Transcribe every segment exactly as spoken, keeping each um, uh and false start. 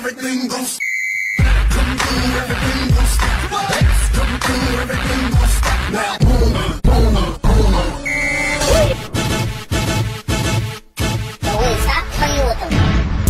everything goes. Come through, everything goes. Come through, everything goes. Now boom, boom, boom. So wait, stop playing with them.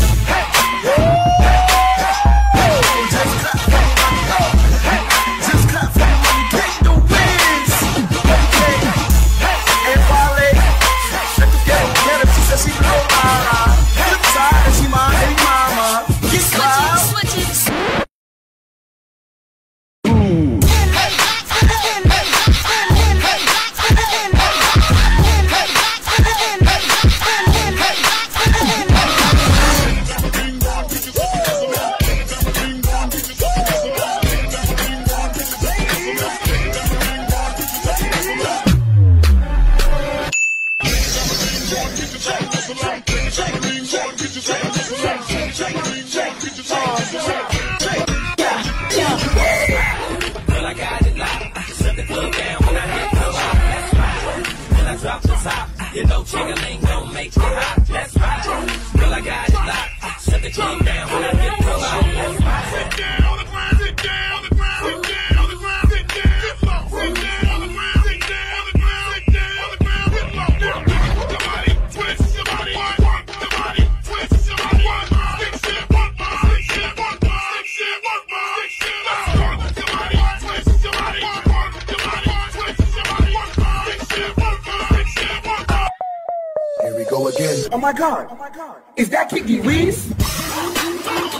You know, Ching-a-ling don't make you hot. That's right. Girl, I got it locked. Set the king down when I get pulled out. That's right. Sit down on the ground, sit down on the ground, sit down on the ground, sit down, sit down, sit down on the ground, sit down on the ground, sit down on the ground, sit low. Your body, twist your body, work, work your body, twist your body, work, stick shit, work, stick shit, work, stick shit, work, stick shit, let's work your body, twist your body, work, work your body, twist your body, work, stick shit, work, stick shit, work. Here we go again. Oh my God! Oh my God! Is that Kiki Reese?